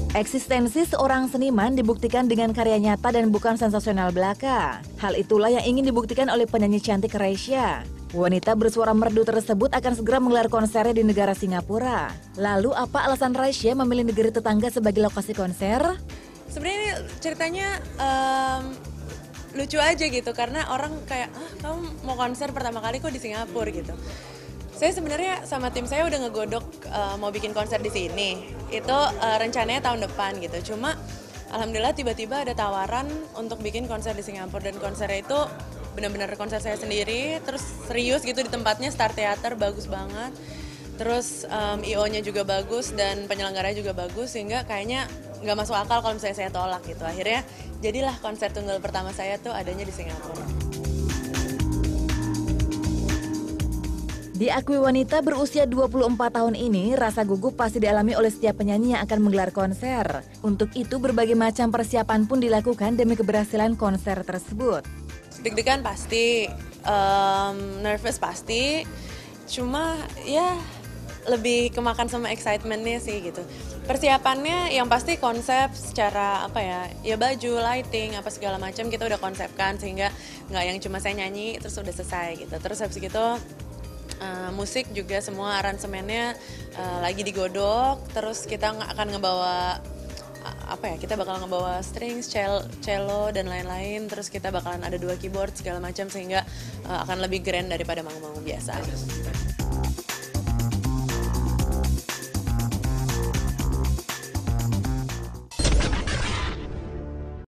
Eksistensi seorang seniman dibuktikan dengan karya nyata dan bukan sensasional belaka. Hal itulah yang ingin dibuktikan oleh penyanyi cantik Raisya. Wanita bersuara merdu tersebut akan segera menggelar konsernya di negara Singapura. Lalu apa alasan Raisya memilih negeri tetangga sebagai lokasi konser? Sebenarnya ini ceritanya lucu aja gitu, karena orang kayak, kamu mau konser pertama kali kok di Singapura gitu. Saya sebenarnya sama tim saya udah ngegodok mau bikin konser di sini. Itu rencananya tahun depan gitu. Cuma alhamdulillah tiba-tiba ada tawaran untuk bikin konser di Singapura, dan konsernya itu benar-benar konser saya sendiri, terus serius gitu di tempatnya, Star Theater, bagus banget. Terus IO-nya juga bagus dan penyelenggaranya juga bagus, sehingga kayaknya nggak masuk akal kalau misalnya saya tolak gitu. Akhirnya jadilah konser tunggal pertama saya tuh adanya di Singapura. Diakui wanita berusia 24 tahun ini, rasa gugup pasti dialami oleh setiap penyanyi yang akan menggelar konser. Untuk itu berbagai macam persiapan pun dilakukan demi keberhasilan konser tersebut. Deg-degan pasti, nervous pasti, cuma ya lebih kemakan sama excitement-nya sih gitu. Persiapannya yang pasti konsep secara ya baju, lighting, apa segala macam kita udah konsepkan, sehingga nggak yang cuma saya nyanyi terus udah selesai gitu. Terus habis gitu musik juga semua aransemennya lagi digodok, terus kita akan ngebawa kita bakal ngebawa strings, cello dan lain-lain, terus kita bakalan ada 2 keyboard segala macam, sehingga akan lebih grand daripada manggung-manggung biasa.